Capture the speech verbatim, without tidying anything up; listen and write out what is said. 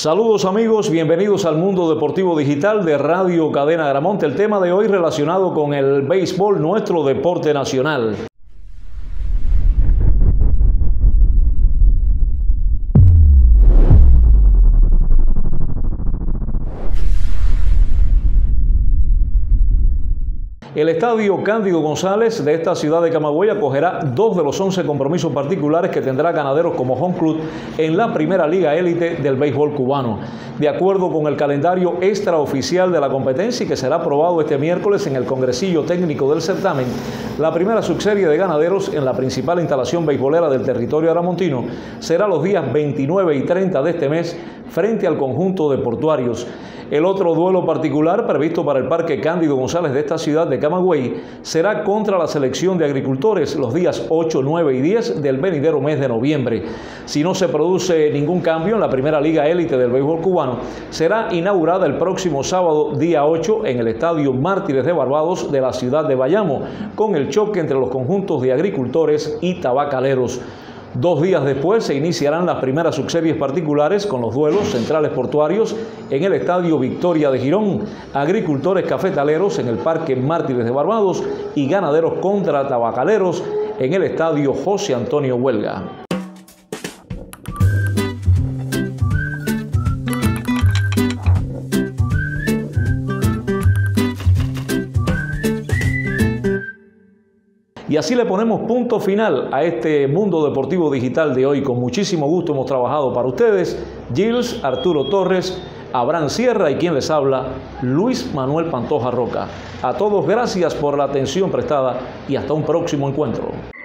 Saludos amigos, bienvenidos al Mundo Deportivo Digital de Radio Cadena Gramonte. El tema de hoy relacionado con el béisbol, nuestro deporte nacional. El estadio Cándido González de esta ciudad de Camagüey acogerá dos de los once compromisos particulares que tendrá Ganaderos como home club en la primera liga élite del béisbol cubano. De acuerdo con el calendario extraoficial de la competencia y que será aprobado este miércoles en el congresillo técnico del certamen, la primera subserie de Ganaderos en la principal instalación beisbolera del territorio aramontino será los días veintinueve y treinta de este mes frente al conjunto de Portuarios. El otro duelo particular previsto para el Parque Cándido González de esta ciudad de Camagüey será contra la selección de agricultores los días ocho, nueve y diez del venidero mes de noviembre. Si no se produce ningún cambio en la primera liga élite del béisbol cubano, será inaugurada el próximo sábado día ocho en el Estadio Mártires de Barbados de la ciudad de Bayamo, con el choque entre los conjuntos de agricultores y tabacaleros. Dos días después se iniciarán las primeras subseries particulares con los duelos centrales portuarios en el Estadio Victoria de Girón, agricultores cafetaleros en el Parque Mártires de Barbados y ganaderos contra tabacaleros en el Estadio José Antonio Huelga. Y así le ponemos punto final a este Mundo Deportivo Digital de hoy. Con muchísimo gusto hemos trabajado para ustedes, Gilles, Arturo Torres, Abraham Sierra y quien les habla, Luis Manuel Pantoja Roca. A todos gracias por la atención prestada y hasta un próximo encuentro.